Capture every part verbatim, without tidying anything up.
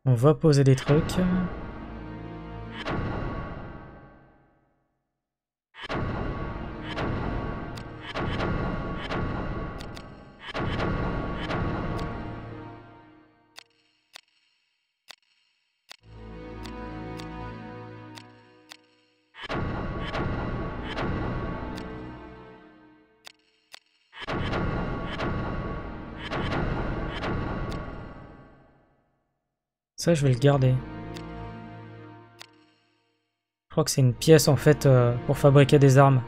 On va poser des trucs. Ça, je vais le garder. Je crois que c'est une pièce en fait euh, pour fabriquer des armes.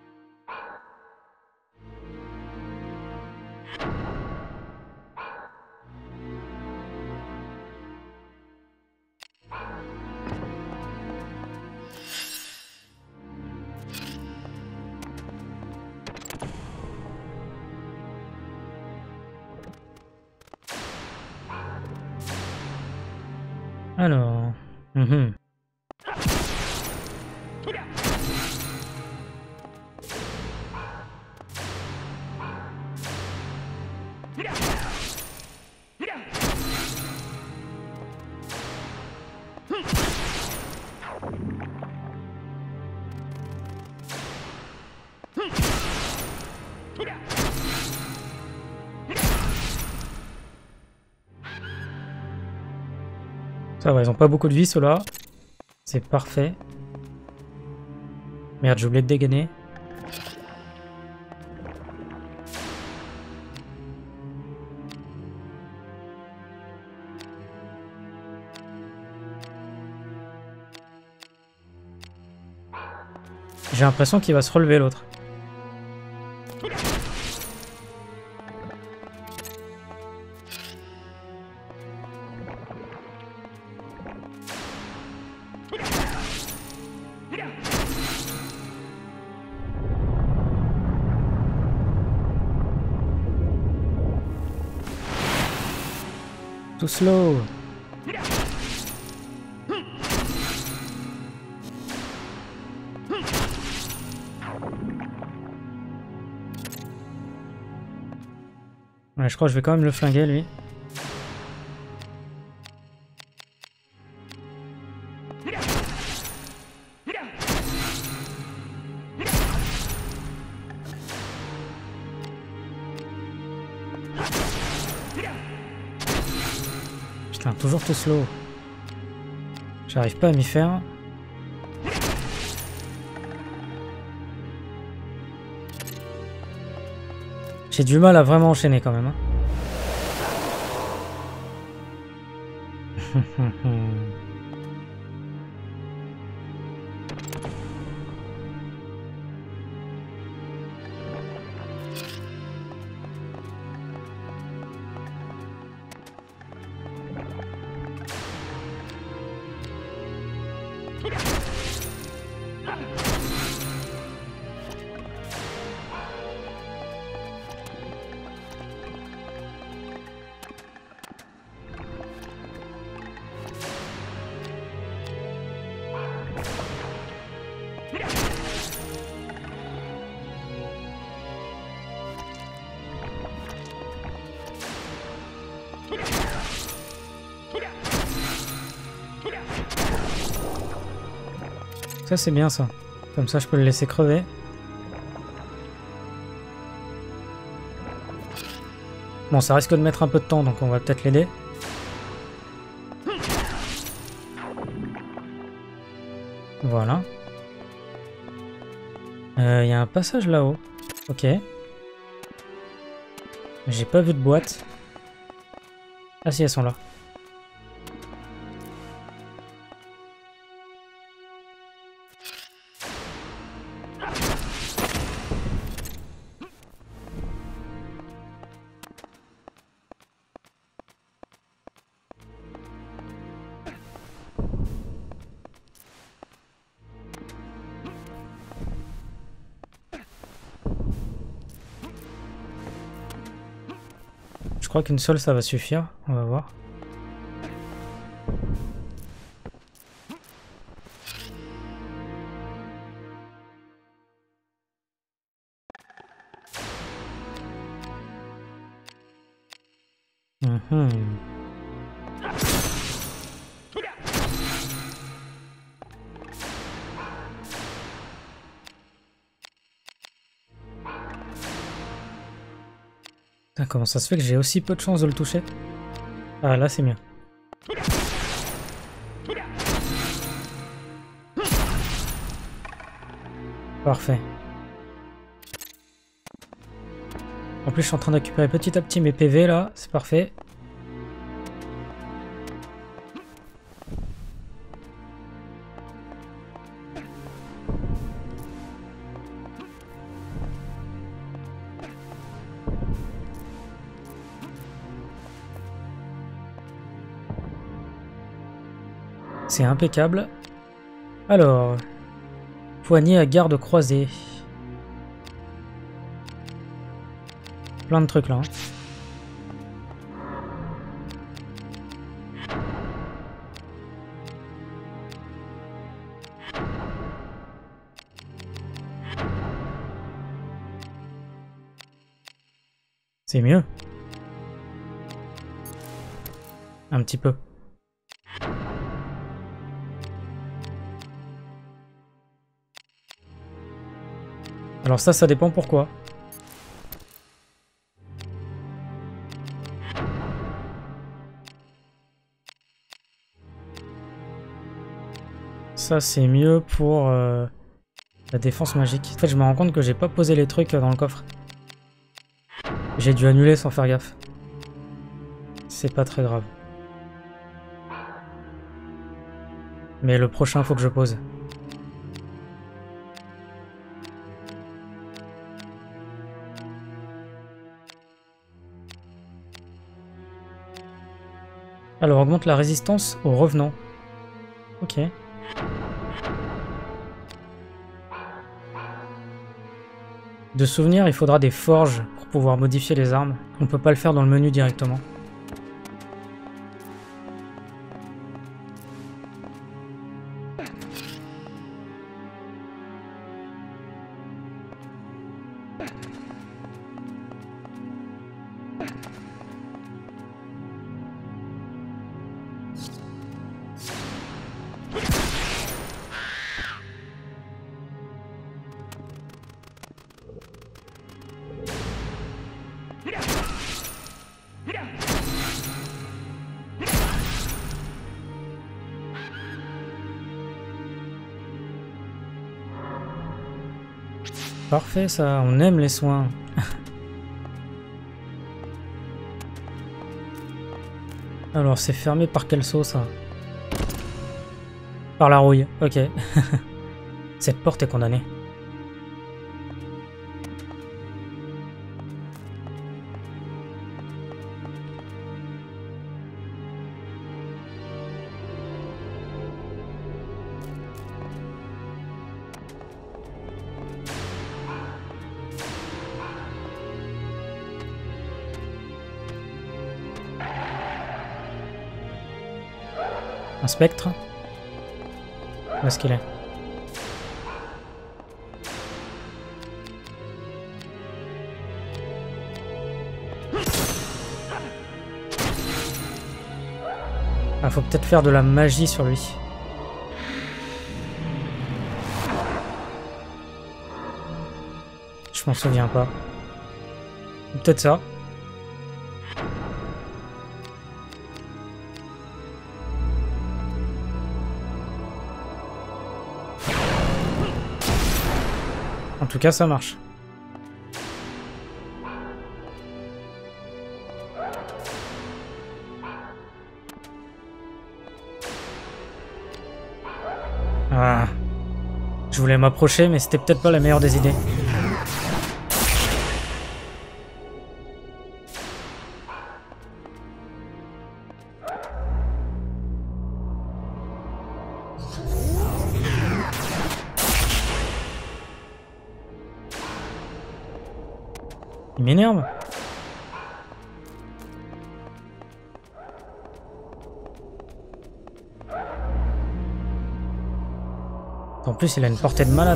Alors... mhm. Ça va, ils ont pas beaucoup de vie ceux-là. C'est parfait. Merde, j'ai oublié de dégainer. J'ai l'impression qu'il va se relever l'autre. Too slow. Ouais, je crois que je vais quand même le flinguer lui. Putain, toujours tout slow. J'arrive pas à m'y faire. J'ai du mal à vraiment enchaîner quand même. Hein. Ça c'est bien ça. Comme ça je peux le laisser crever. Bon, ça risque de mettre un peu de temps, donc on va peut-être l'aider. Voilà. Il euh, y a un passage là-haut. Ok. J'ai pas vu de boîte. Ah si, elles sont là. Je crois qu'une seule ça va suffire, on va voir. Mmh. Putain, comment ça se fait que j'ai aussi peu de chance de le toucher? Ah, là c'est mieux. Parfait. En plus, je suis en train de récupérer petit à petit mes P V là, c'est parfait. C'est impeccable. Alors, poignée à garde croisée. Plein de trucs là. Hein. C'est mieux. Un petit peu. Alors ça, ça dépend pourquoi. Ça, c'est mieux pour euh, la défense magique. En fait, je me rends compte que j'ai pas posé les trucs dans le coffre. J'ai dû annuler sans faire gaffe. C'est pas très grave. Mais le prochain, faut que je pose. Alors, augmente la résistance aux revenants. Ok. De souvenir, il faudra des forges pour pouvoir modifier les armes. On peut pas le faire dans le menu directement. Parfait ça, on aime les soins. Alors c'est fermé par quel saut ça? Par la rouille, ok. Cette porte est condamnée. Un spectre? Où est-ce qu'il est? Ah, faut peut-être faire de la magie sur lui. Je m'en souviens pas. Peut-être ça. En tout cas, ça marche. Ah. Je voulais m'approcher, mais c'était peut-être pas la meilleure des idées. Il m'énerve. En plus, il a une portée de malade.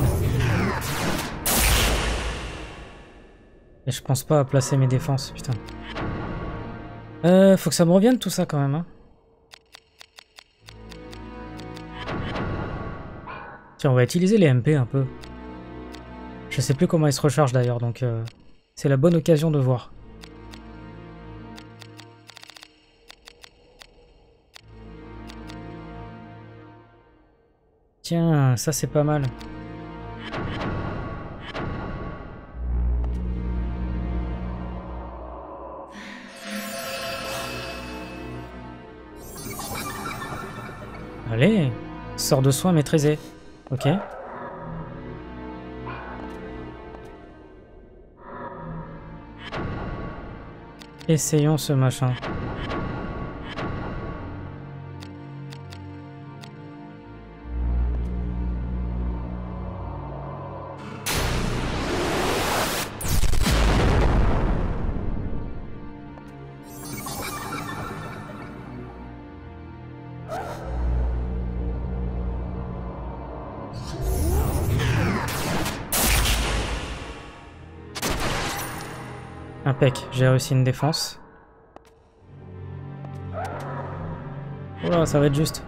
Et je pense pas à placer mes défenses, putain. Euh, faut que ça me revienne tout ça quand même, hein. Tiens, on va utiliser les M P un peu. Je sais plus comment ils se rechargent d'ailleurs, donc euh, c'est la bonne occasion de voir. Tiens, ça c'est pas mal. Allez, sort de soin maîtrisé. Ok. Essayons ce machin. Impec, j'ai réussi une défense. Oula, ça va être juste.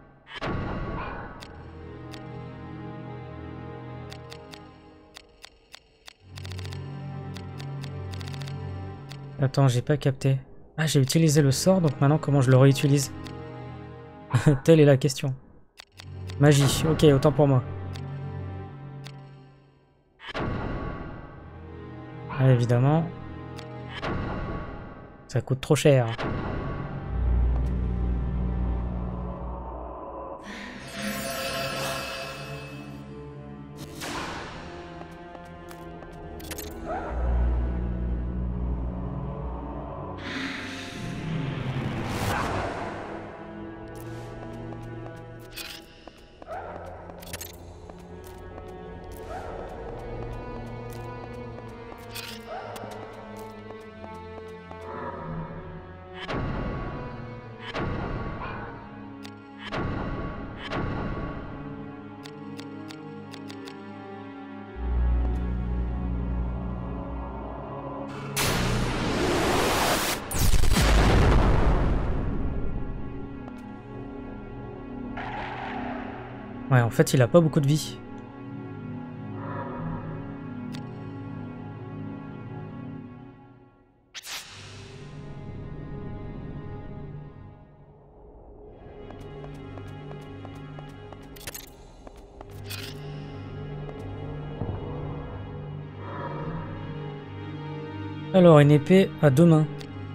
Attends, j'ai pas capté. Ah, j'ai utilisé le sort, donc maintenant comment je le réutilise? Telle est la question. Magie, ok, autant pour moi. Ah, évidemment. Ça coûte trop cher. Ouais, en fait, il a pas beaucoup de vie. Alors, une épée à deux mains.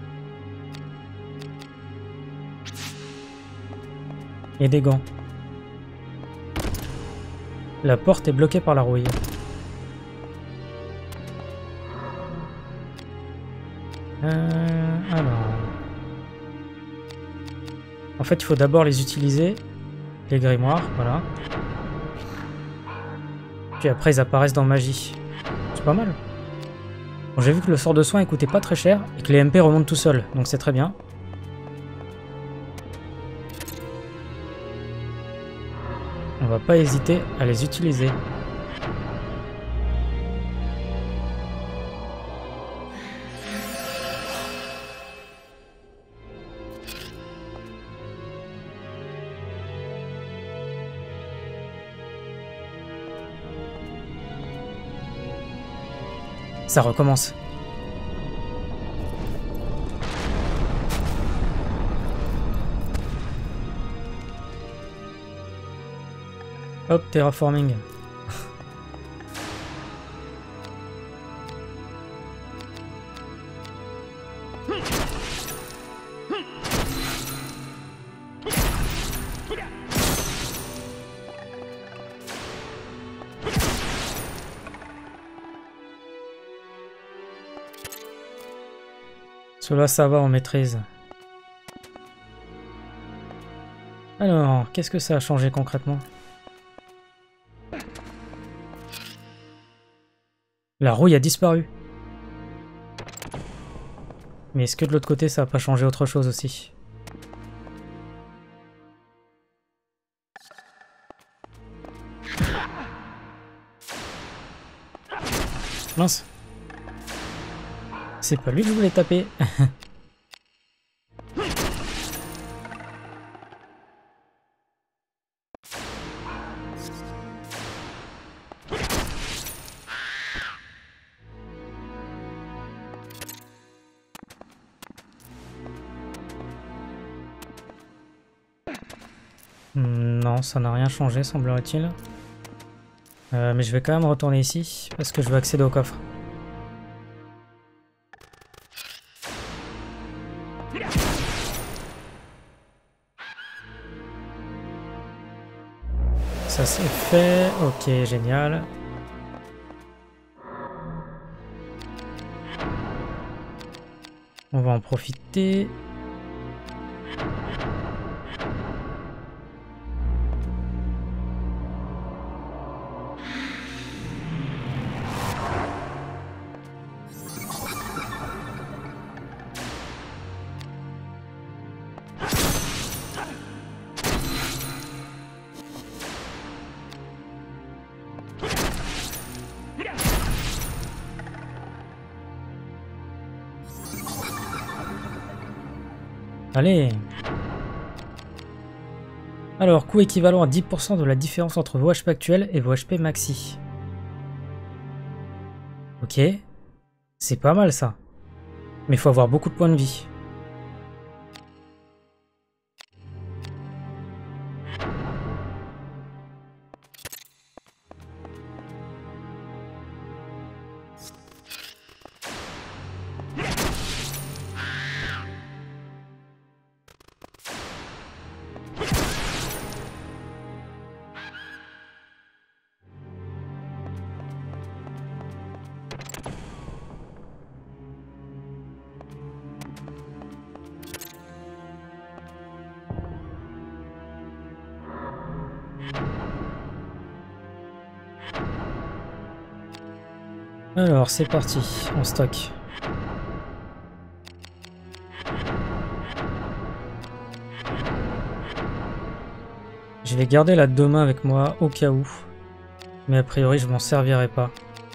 Et des gants. La porte est bloquée par la rouille. Euh, alors... En fait, il faut d'abord les utiliser. Les grimoires, voilà. Puis après, ils apparaissent dans magie. C'est pas mal. Bon, j'ai vu que le sort de soin il coûtait pas très cher et que les M P remontent tout seuls, donc c'est très bien. On va pas hésiter à les utiliser. Ça recommence. Hop, terraforming. Cela, ça va, on maîtrise. Alors, qu'est-ce que ça a changé concrètement? La rouille a disparu. Mais est-ce que de l'autre côté, ça n'a pas changé autre chose aussi? Mince. C'est pas lui que je voulais taper. Non, ça n'a rien changé, semblerait-il. Euh, mais je vais quand même retourner ici, parce que je veux accéder au coffre. Ça c'est fait, ok, génial. On va en profiter. Allez. Alors, coût équivalent à dix pour cent de la différence entre vos H P actuels et vos H P maxi. Ok. C'est pas mal ça. Mais il faut avoir beaucoup de points de vie. Alors, c'est parti, on stocke. Je vais garder la deux mains avec moi au cas où. Mais a priori, je m'en servirai pas.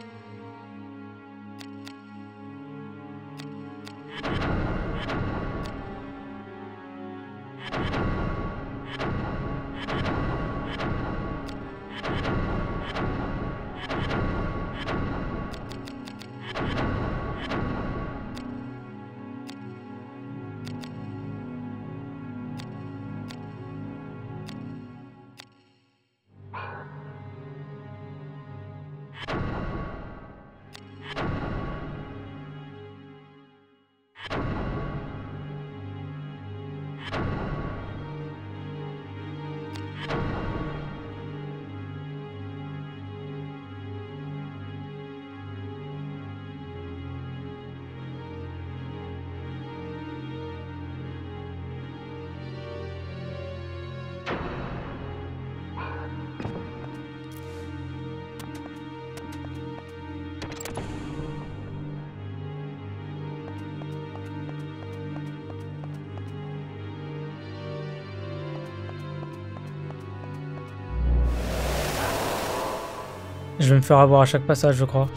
Je vais me faire avoir à chaque passage, je crois.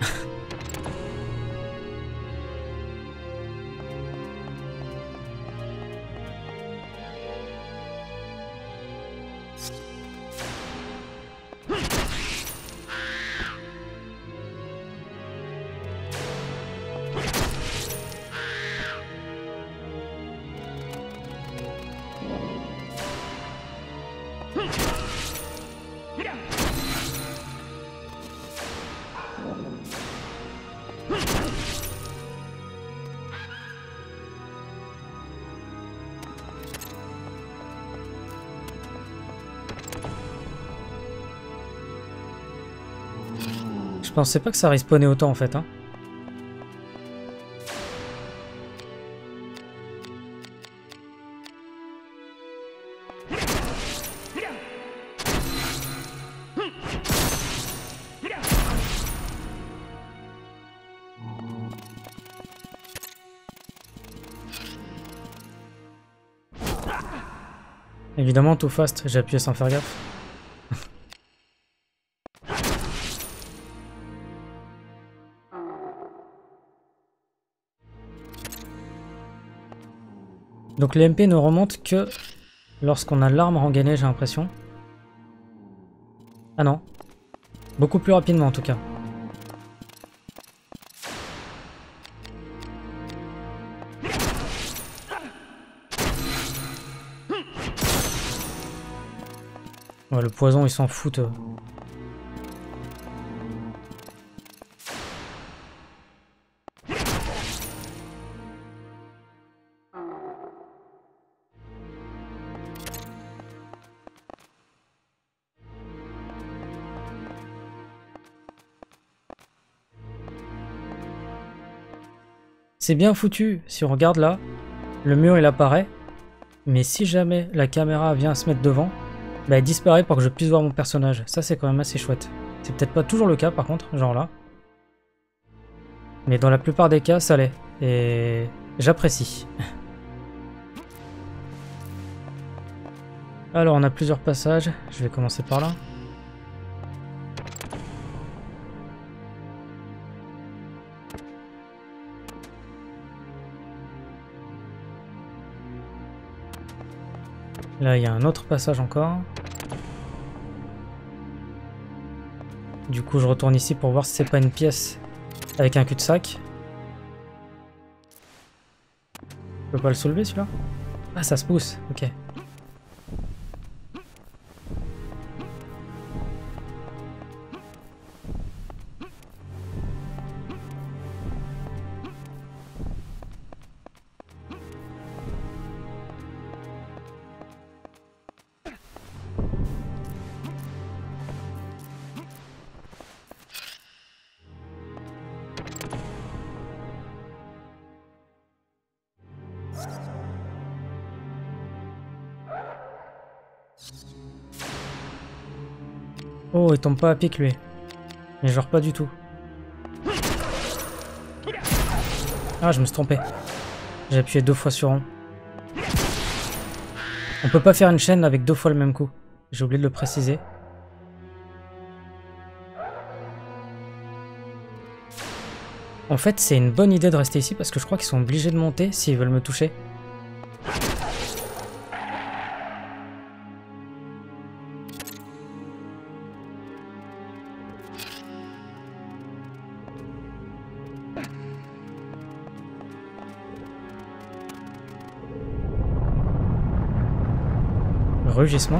Je pensais pas que ça respawnait autant en fait. Hein. Évidemment, tout fast, j'ai appuyé sans faire gaffe. Donc les M P ne remontent que lorsqu'on a l'arme rengainée, j'ai l'impression. Ah non. Beaucoup plus rapidement en tout cas. Ouais, le poison, ils s'en foutent. euh. C'est bien foutu. Si on regarde là, le mur il apparaît. Mais si jamais la caméra vient se mettre devant, bah elle disparaît pour que je puisse voir mon personnage. Ça c'est quand même assez chouette. C'est peut-être pas toujours le cas par contre, genre là. Mais dans la plupart des cas, ça l'est. Et j'apprécie. Alors on a plusieurs passages. Je vais commencer par là. Là, il y a un autre passage encore. Du coup, je retourne ici pour voir si c'est pas une pièce avec un cul-de-sac. Je peux pas le soulever, celui-là? Ah, ça se pousse. Ok. Oh, il tombe pas à pic lui. Mais genre pas du tout. Ah, je me suis trompé. J'ai appuyé deux fois sur rond. On peut pas faire une chaîne avec deux fois le même coup. J'ai oublié de le préciser. En fait, c'est une bonne idée de rester ici parce que je crois qu'ils sont obligés de monter s'ils veulent me toucher. Rugissement.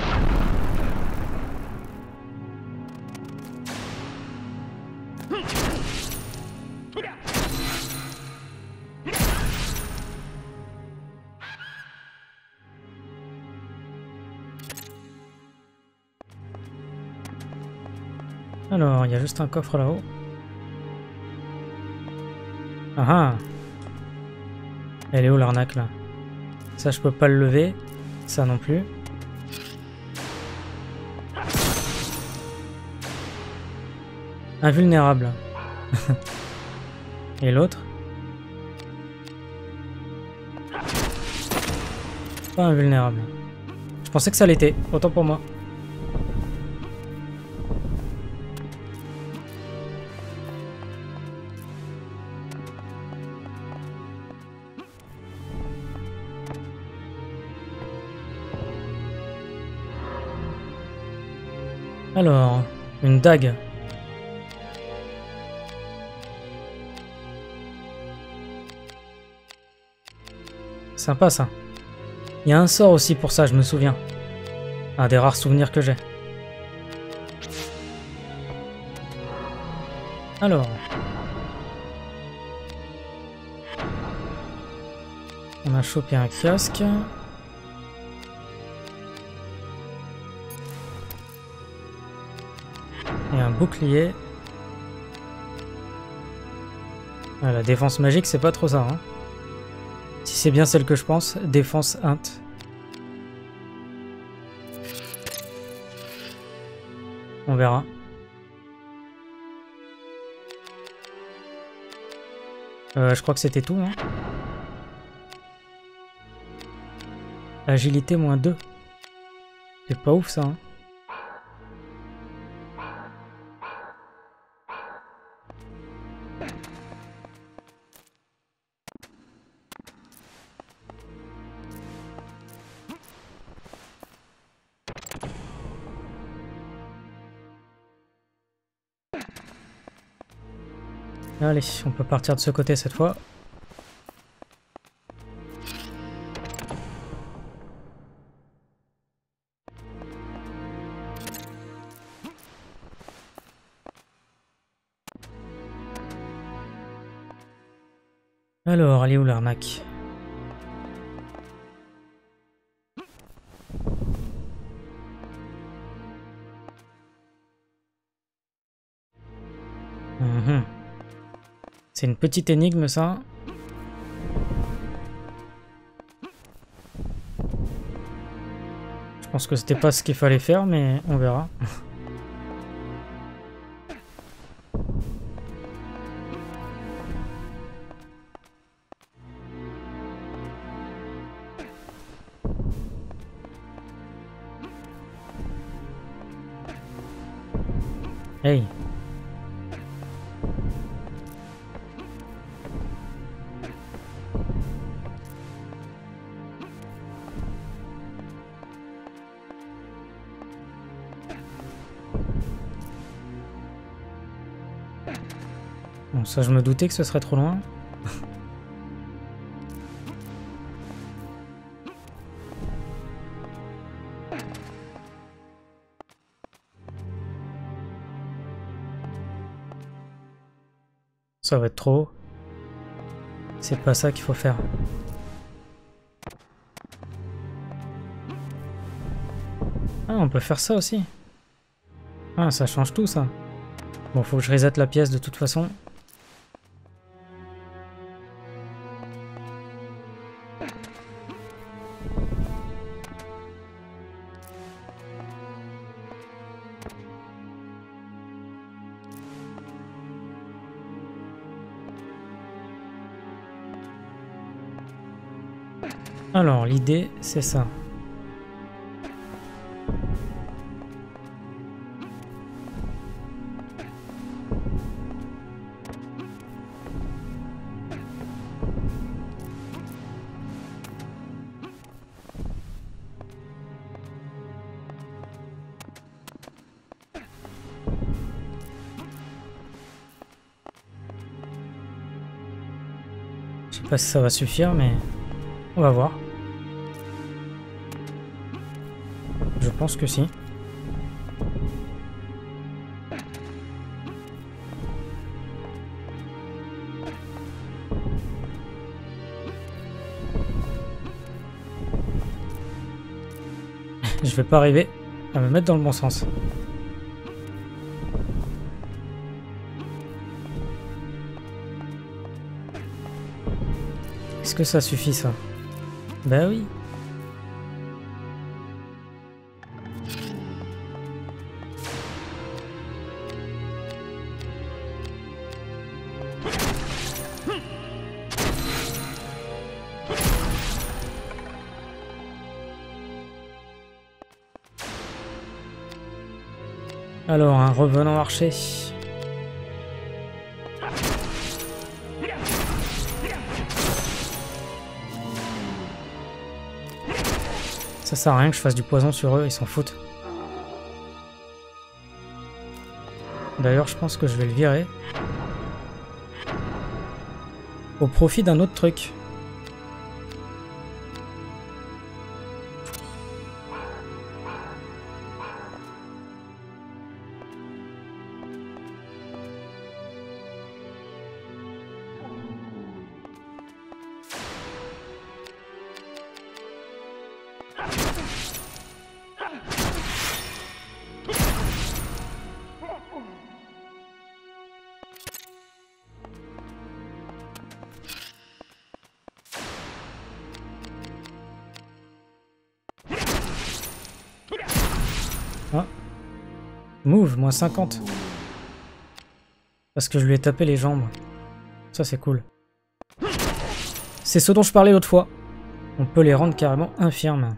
Alors, il y a juste un coffre là-haut. Ah ah! Elle est où l'arnaque là? Ça, je peux pas le lever. Ça non plus. Invulnérable. Et l'autre? Pas invulnérable. Je pensais que ça l'était. Autant pour moi. Alors, une dague. Sympa ça. Il y a un sort aussi pour ça, je me souviens. Un des rares souvenirs que j'ai. Alors. On a chopé un kiosque. Et un bouclier. Ah, la défense magique, c'est pas trop ça, hein. Si c'est bien celle que je pense, défense int. On verra. Euh, je crois que c'était tout, hein. Agilité moins deux. C'est pas ouf ça, hein. Allez, on peut partir de ce côté cette fois. Alors, elle est où l'arnaque? Mmh. C'est une petite énigme, ça. Je pense que c'était pas ce qu'il fallait faire, mais on verra. Hey. Bon, ça je me doutais que ce serait trop loin. Ça va être trop haut. C'est pas ça qu'il faut faire. Ah, on peut faire ça aussi. Ah, ça change tout ça. Bon, faut que je reset la pièce de toute façon. Alors, l'idée, c'est ça. Je sais pas si ça va suffire, mais on va voir. Je pense que si. Je vais pas arriver à me mettre dans le bon sens. Est-ce que ça suffit ça? Bah oui. Alors, un revenant archer. Ça sert à rien que je fasse du poison sur eux, ils s'en foutent. D'ailleurs, je pense que je vais le virer. Au profit d'un autre truc. Ah. Move, moins cinquante. Parce que je lui ai tapé les jambes. Ça c'est cool. C'est ce dont je parlais l'autre fois. On peut les rendre carrément infirmes.